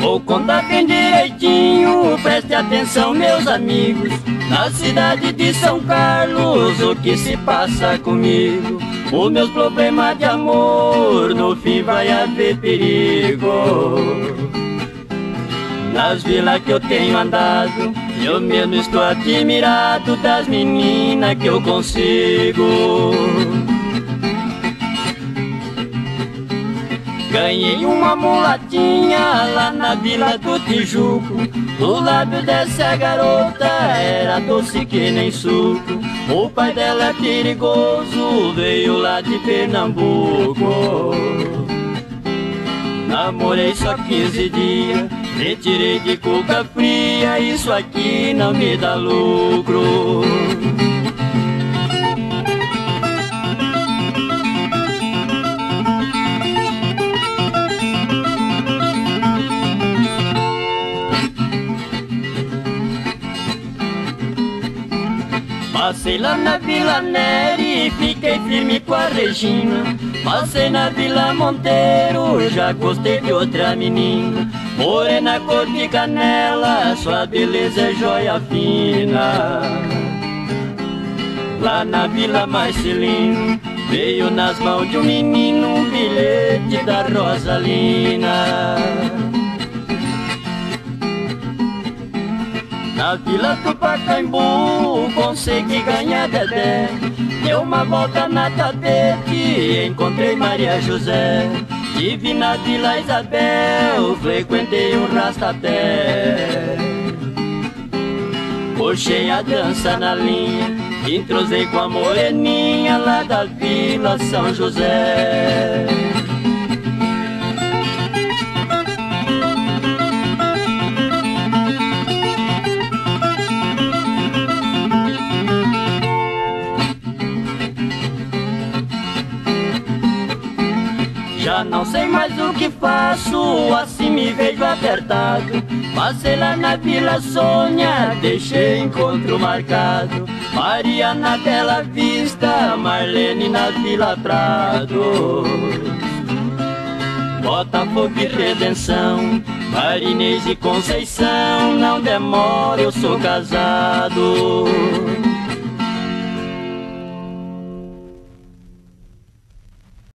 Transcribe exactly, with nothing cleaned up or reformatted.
Vou contar bem direitinho, preste atenção meus amigos. Na cidade de São Carlos, o que se passa comigo? Os meus problemas de amor, no fim vai haver perigo. Nas vilas que eu tenho andado, eu mesmo estou admirado das meninas que eu consigo. Ganhei uma mulatinha lá na Vila do Tijuco. O lábio dessa garota era doce que nem suco. O pai dela é perigoso, veio lá de Pernambuco. Namorei só quinze dias, me tirei de cuca fria. Isso aqui não me dá lucro. Passei lá na Vila Neri e fiquei firme com a Regina. Passei na Vila Monteiro, já gostei de outra menina. Morena cor de canela, sua beleza é joia fina. Lá na Vila Marcelino, veio nas mãos de um menino um bilhete da Rosalina. Na Vila do Pacaembu, consegui ganhar Dedé. Deu uma volta na tapete, encontrei Maria José. Tive na Vila Isabel, frequentei um rastapé. Puxei a dança na linha, entrosei com a moreninha lá da Vila São José. Já não sei mais o que faço, assim me vejo apertado. Passei lá na Vila Sônia, deixei encontro marcado. Maria na Bela Vista, Marlene na Vila Prado. Botafogo e Redenção, Marinês e Conceição. Não demora, eu sou casado.